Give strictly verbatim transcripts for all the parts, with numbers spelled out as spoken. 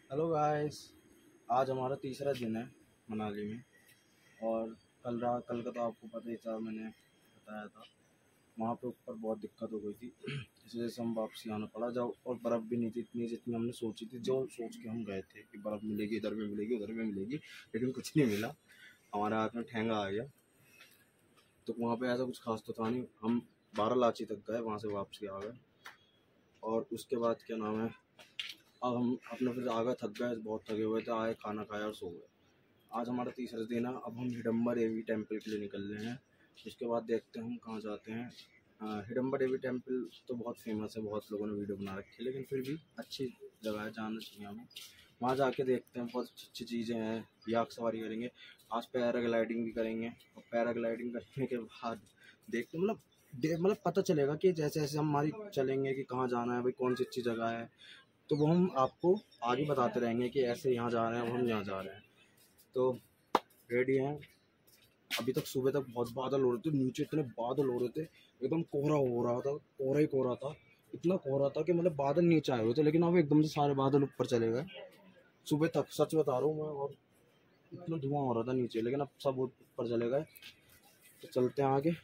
Hello guys, आज हमारा तीसरा दिन है मनाली में। और कल रात कल का तो आपको पता ही था, मैंने बताया था। वहाँ पे ऊपर बहुत दिक्कत हो गई थी, इस वजह से हम वापसी आना पड़ा। जब और बर्फ़ भी नहीं थी इतनी जितनी हमने सोची थी। जो सोच के हम गए थे कि बर्फ़ मिलेगी, इधर भी मिलेगी उधर भी मिलेगी, लेकिन कुछ नहीं मिला। हमारे हाथ में ठेंगा आ गया। तो वहाँ पे ऐसा कुछ खास तो था नहीं। हम बारालाची तक गए, वहाँ से वापसी आ गए। और उसके बाद क्या नाम है, अब हम अपने फिर आगे थक गए, बहुत थके हुए थे। आए, खाना खाया और सो गए। आज हमारा तीसरा दिन है। अब हम हिडम्बा देवी टेम्पल के लिए निकल रहे हैं। उसके बाद देखते हैं हम कहाँ जाते हैं। आ, हिडम्बा देवी टेम्पल तो बहुत फेमस है, बहुत लोगों ने वीडियो बना रखी है, लेकिन फिर भी अच्छी जगह है, जाना चाहिए हमें। वहाँ जाके देखते हैं, बहुत अच्छी अच्छी चीज़ें हैं। याक सवारी करेंगे, आज पैराग्लाइडिंग भी करेंगे। और पैराग्लाइडिंग करने के बाद देखते मतलब मतलब पता चलेगा कि जैसे जैसे हम हमारी चलेंगे कि कहाँ जाना है, भाई कौन सी अच्छी जगह है। तो वो हम आपको आगे बताते रहेंगे कि ऐसे यहाँ जा रहे हैं, अब हम यहाँ जा रहे हैं। तो रेडी हैं। अभी तक सुबह तक बहुत बादल हो रहे थे, नीचे इतने बादल हो रहे थे, एकदम कोहरा हो रहा था, कोहरा ही कोहरा था। इतना कोहरा था कि मतलब बादल नीचे आए हुए थे, लेकिन अब एकदम से सारे बादल ऊपर चले गए सुबह तक। सच बता रहा हूँ मैं। और इतना धुआं हो रहा था नीचे, लेकिन अब सब ऊपर चले गए। तो चलते हैं आगे।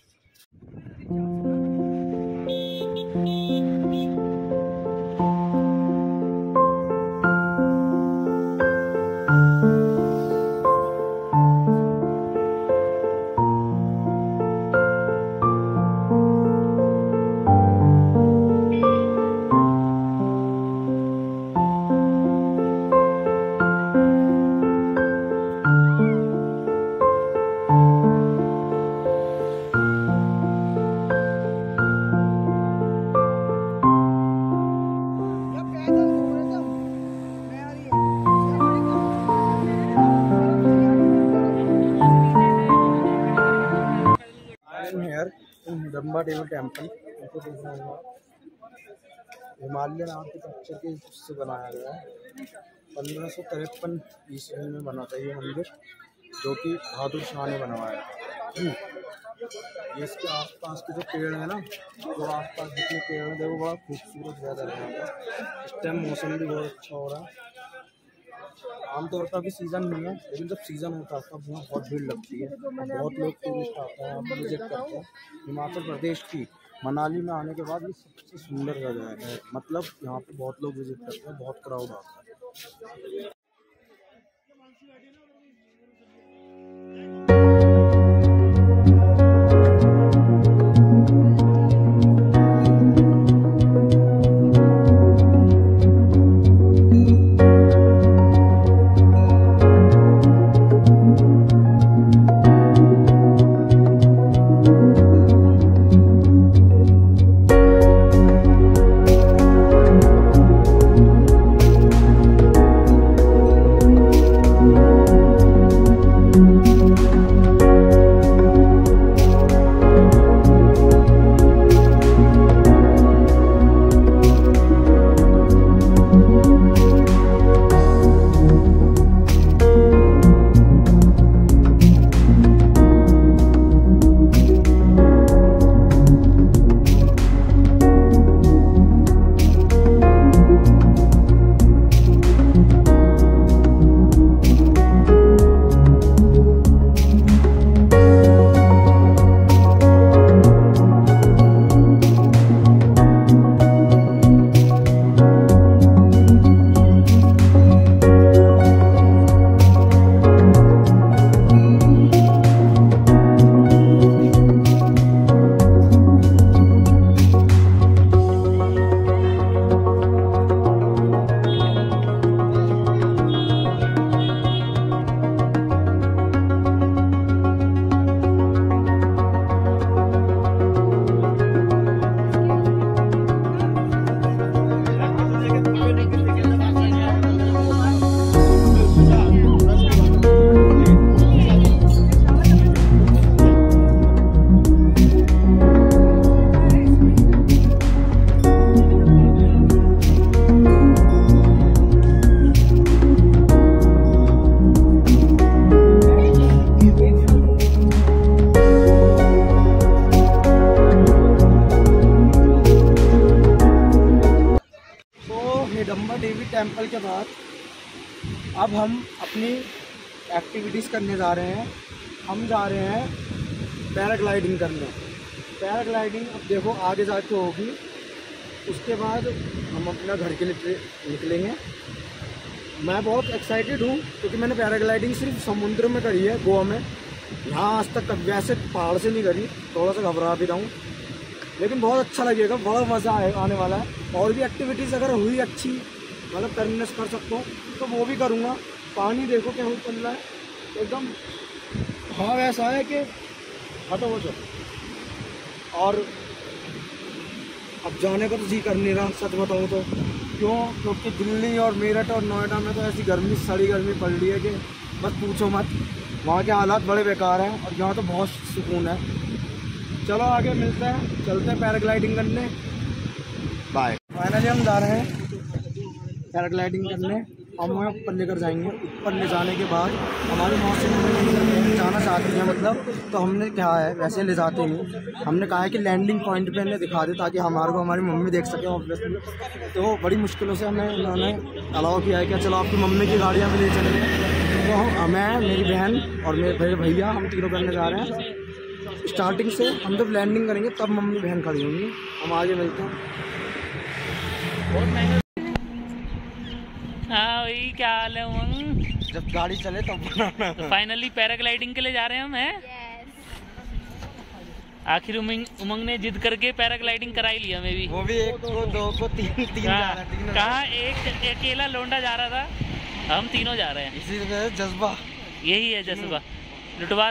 Hidimba Devi temple Himalayan architecture के से बनाया गया है। पंद्रह सौ तिरपन ईस्वी में बना था ये मंदिर, जो कि बहादुर शाह ने बनवाया था। ये इसके आसपास के जो पेड़ है ना, जो आसपास जितने पेड़ हैं देखो, बड़ा खूबसूरत वेदर है यहाँ पर। इस टाइम मौसम भी बहुत अच्छा हो रहा है। आमतौर पर अभी सीज़न नहीं है, लेकिन जब सीज़न होता है तब यहाँ बहुत भीड़ लगती है। बहुत लोग टूरिस्ट आते हैं, यहाँ पर विजिट करते हैं। हिमाचल प्रदेश की मनाली में आने के बाद ये सबसे सुंदर जगह है। मतलब यहाँ पे बहुत लोग विजिट करते हैं, बहुत क्राउड आता है। टेम्पल के बाद अब हम अपनी एक्टिविटीज़ करने जा रहे हैं। हम जा रहे हैं पैराग्लाइडिंग करने। पैराग्लाइडिंग अब देखो आगे जाके होगी, उसके बाद हम अपना घर के लिए निकलेंगे। मैं बहुत एक्साइटेड हूँ क्योंकि मैंने पैराग्लाइडिंग सिर्फ समुद्र में करी है, गोवा में। यहाँ आज तक कभी वैसे पहाड़ से नहीं करी, थोड़ा सा घबरा भी रहा हूँ, लेकिन बहुत अच्छा लगेगा, बहुत मज़ा आने वाला है। और भी एक्टिविटीज़ अगर हुई अच्छी, मतलब करने कर सकता हूँ तो वो भी करूँगा। पानी देखो क्या चल रहा है एकदम, हाँ वैसा है कि हाँ तो वो चल। और अब जाने का तो जी कर नहीं रहा, सच बताऊँ तो। क्यों? क्योंकि दिल्ली और मेरठ और नोएडा में तो ऐसी गर्मी, सड़ी गर्मी पड़ रही है कि बस पूछो मत। वहाँ के हालात बड़े बेकार हैं और यहाँ तो बहुत सुकून है। चलो आगे मिलते हैं, चलते हैं पैराग्लाइडिंग करने। बाय। फाइनली हम जा रहे हैं पैराग्लाइडिंग करने। हम वहाँ ऊपर लेकर जाएंगे। ऊपर ले जाने के बाद हमारी मौसी में जाना चाहती है, मतलब तो हमने क्या है वैसे ले जाते नहीं। हमने कहा है कि लैंडिंग पॉइंट पे हमें दिखा दे ताकि हमारे को हमारी मम्मी देख सके ऑब्वियसली। तो बड़ी मुश्किलों से हमें उन्होंने अलाउ किया है कि चलो आपकी मम्मी की गाड़ियाँ भी ले चलेंगे। तो मैं, मेरी बहन और मेरे भैया, हम तीनों करने जा रहे हैं। स्टार्टिंग से हम जब लैंडिंग करेंगे तब मम्मी बहन खड़ी होंगी। हम आगे मिलते हैं। हाँ वही, क्या हाल है उमंग? जब गाड़ी चले तब बनाना। तो फाइनली पैराग्लाइडिंग के लिए जा रहे हैं हम, हैं? आखिर उमंग उमंग ने जिद करके पैराग्लाइडिंग कराई लिया। हमें भी, वो भी एक को, दो को, तीन तीन कहाँ एक अकेला लोंडा जा रहा था, हम तीनों जा रहे हैं। इसी में जज्बा, यही है जज्बा। लुटवास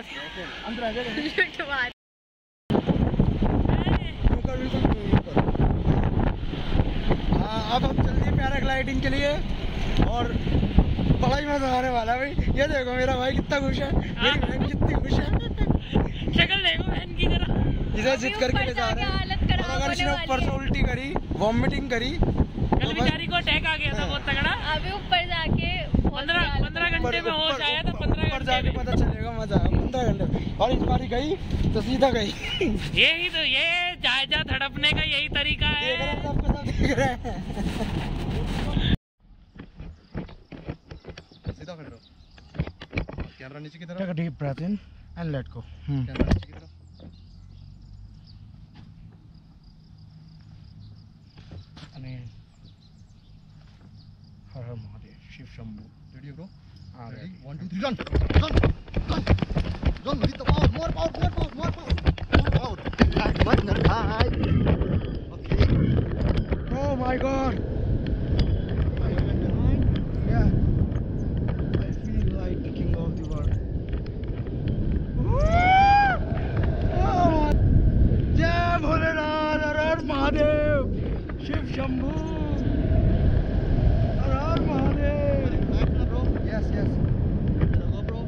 अब हम चल दिए पैराग्लाइडिंग के लिए और बड़ा ही मजा आने वाला है भाई। ये देखो मेरा भाई कितना खुश है, मेरी बहन कितनी खुश है। शक्ल देखो बहन की तरह। इसे जिद करके ले जा रहे हैं। और अगर इसने ऊपर से उल्टी करी, वॉमिटिंग करी, कल बेचारी को अटैक आ गया था बहुत तगड़ा। अभी ऊपर जाके पंद्रह पंद्रह घंटे में होश आया था। पंद्रह ऊपर जाके पता चलेगा मजा। पंद्रह घंटे और इस बारी गई तो सीधा गई। यही तो, ये जायजा धड़पने का यही तरीका है। देख रहे हैं सबको, सब देख रहे हैं। सीधा खड़े रहो, कैमरा नीचे की तरफ। Take a deep breath in and let go. Camera नीचे की तरफ। हर हर महादेव, शिव शंभू। Ready bro? हां ready. One two three run run run with the power, more power, more power, more power, more power. Like button high. Okay. Oh my god. Yeah. I feel like the king of the world. Oh, जय भोलेनाथ, हर हर महादेव, शिव शंभू, हर Har Mahadev. Yes, yes. Hello, bro.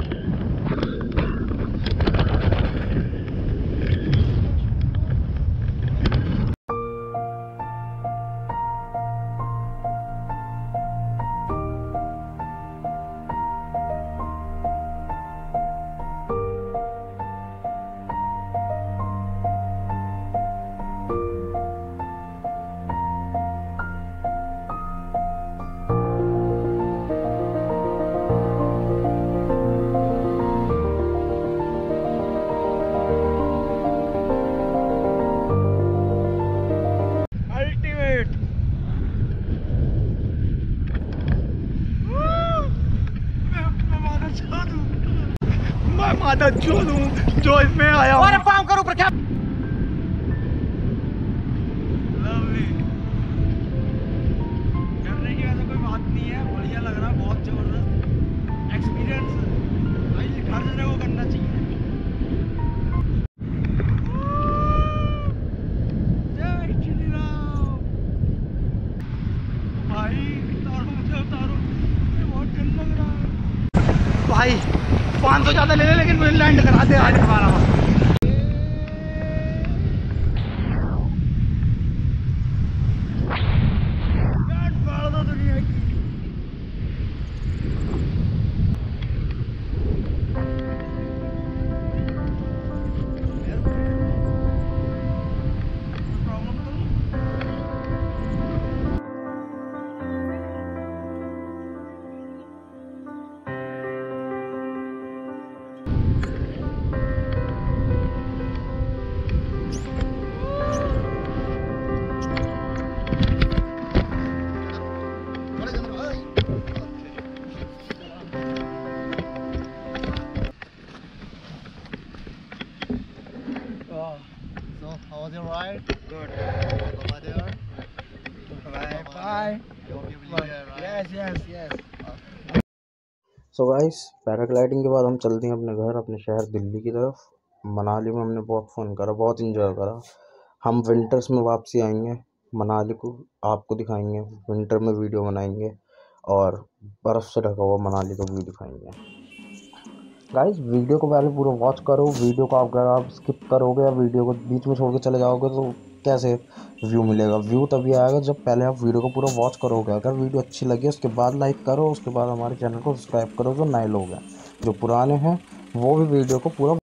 माता जो दूं जो इसमें आया हूं। काम करो पर क्या लवली करने की वैसे कोई बात नहीं है। बढ़िया लग रहा है, बहुत जबरदस्त एक्सपीरियंस भाई। हर जगह को करना चाहिए। जय श्री राम। भाई उतारो मुझे, उतारो, बहुत डर लग रहा है भाई। पाँच सौ ज़्यादा ले ले लेकिन मुझे लैंड करा दे आज हमारा। दुनिया की yes yes yes. So guys, paragliding के बाद हम चलते हैं अपने घर, अपने शहर दिल्ली की तरफ। मनाली में हमने बहुत फ़न करा, बहुत इंजॉय करा। हम विंटर्स में वापसी आएंगे मनाली को, आपको दिखाएंगे, विंटर में वीडियो बनाएंगे और बर्फ़ से ढका हुआ मनाली का व्यू दिखाएंगे। गाइस, वीडियो को पहले पूरा वॉच करो। वीडियो को अगर आप स्किप करोगे या वीडियो को बीच में छोड़ के चले जाओगे तो कैसे व्यू मिलेगा? व्यू तभी आएगा जब पहले आप वीडियो को पूरा वॉच करोगे। अगर वीडियो अच्छी लगी उसके बाद लाइक करो, उसके बाद हमारे चैनल को सब्सक्राइब करो। जो नए लोग हैं, जो पुराने हैं वो भी वीडियो को पूरा